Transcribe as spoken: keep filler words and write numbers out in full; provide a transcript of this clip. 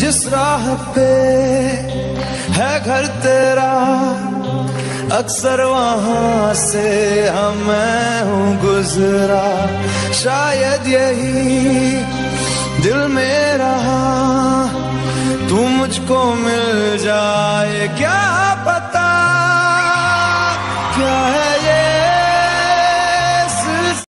जिस राह पे है घर तेरा, अक्सर वहां से हम मैं हूँ गुजरा। शायद यही दिल में रहा, तू मुझको मिल जाए क्या पता।